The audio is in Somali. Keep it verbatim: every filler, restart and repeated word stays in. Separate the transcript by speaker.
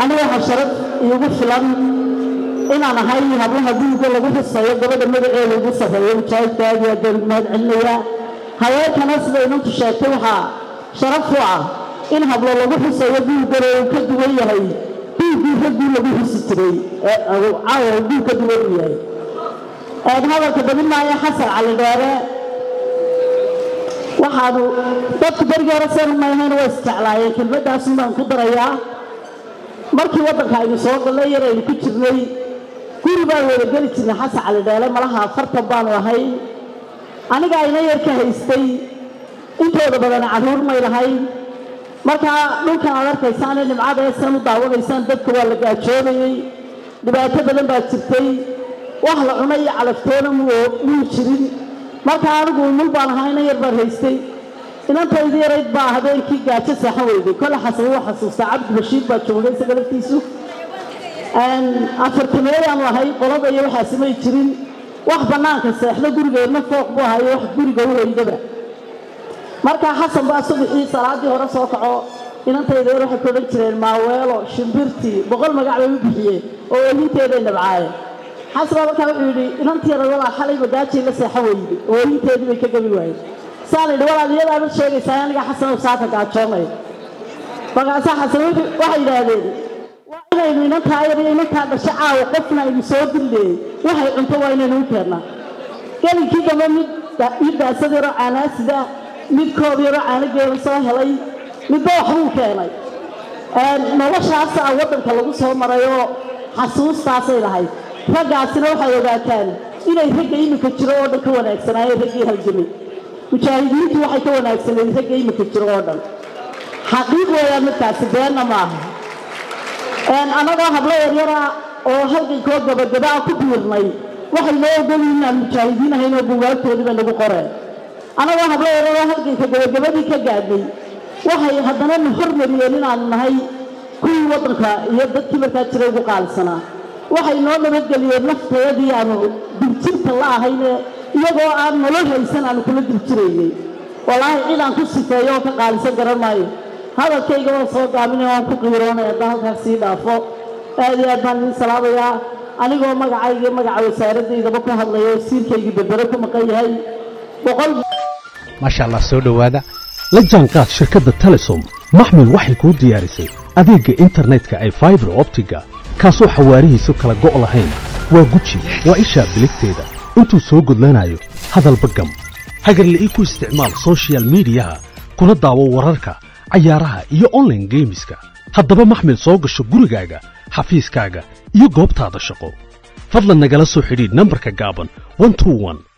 Speaker 1: أنا حشرت يقول فلان إن أنا هاي هبلها بيقول لو بس الصيد قبل ما يجي يقول سفرين شاي تاجي يدل ما عليا هاي كناس بينهم تشاتوها شرفوا إن هبلا لو بس الصيد بيقول كدوية هاي بي بي هدي لو بس تري أو عاو بي كدوية هاي هذا كده ما يحصل على داره وحده تذكر جرسنا ما هنا واستعلاء كلمة داسنا نقدرها markii wadanka ay soo galay yaray ku jirnay guri baa wada gali jirnay xas cali dhaale malaha afartan baan ahay aniga ayna yar ka haystay intooda badan caruur ma ilahay marka dhulkan aad arkaysaan nimcada ay san u daawadaysan dadku waa la gaajoonayay dhibaato badan baa jirtay wax la cunay calaftoona muu jirin marka anigu mul baan ahayna yar baan haystay inantaydii yarayd baa habeenkii gaajo seexan weyday kole xasan wuu xasuustaa cabdi bashiir baa joogay isaga laftiisu afartameeyaan lahay qolada iyo waxaasi may jirin wax bannaanka seexda gurigeedna fooq buu ahayo wax guriga u weydaba markaa xasan baa subaxii salaadii hore soo kaco inantayda yar waxay ku odhan jireen maaweelo shimbirtii boqol magac bay u bixiyeen oo ooyinteeday nabcaayeen xasan baa markaa wuxuu yidhi inantii yar walaa xalay bagaajay la seexan weyday ooyinteedii bay ka gabi waayeen سالي ولا ليدا بشيء سايان حسن وساعة كاتشومي فقاسا حسن وحي هذا وإنا إننا كايري إننا كذا شعاع وقفنا يسود اللي وحي أنتوا وإنا نوكرنا قال كذا ما مد يبدأ صدر على سدا مد كبير على جيل صاحلي مد ضحوا كاني ما وش عصا وطن كلامه سو مريو حسوس تاسي هاي فقاسنا وحي هذا كان إلى هيك إنه كتير وده كونه أكثر هاي هيك هالجميل مشاهدين waxay ka wanaagsaneen ragga imika jiro oo dhan xaqiiq weeyaan midkaas beena ma aha een anaga hablo yar oo halkii koo gabagaba ku biirnay waxay loo ogoliyeen mujaahidiin ahayna buugaagtoodii lagu qoray anaga hablo yar oo halkii ka gabagabadii ka gaadhay waxay haddana hormariyeen inaan nahay kuwii wadanka iyo dadkii markaa jiray ugu qaalsanaa waxay noo nabadgeliyeen nafteedii aanu dibjirta la ahayne iyagoo aan nolol haysan aan kula dirjireeyay walaahi ciidan ku sifeeyo ka qaalisan garamaayo hadalkayga oo soo gaabinay oo ku qiiroonay halkaas si dhaafo aad iyo aad baan salaamaya anigoo magacayga magaca wasaaradayda ku hadlayo siirkayga berbera ku maqan yahay boqol
Speaker 2: ma sha Allah soo dhawaada la jaanqaad shirkadda Telesom maxmil waxay ku diyaarisay adeega internetka ay fiber optiga kaasoo xawaarihiisu kala go' lahayn waa guji waa isha biligteeda intuu soo gudlanayo hadalba gam hagarla ii ku isticmaal social media kuna daawo wararka ciyaaraha iyo online gameska haddaba maxmil soo gasho gurigaaga xafiiskaaga iyo goobtaada shaqo fadlan nagala soo xidhiidh nambarka gaaban one two one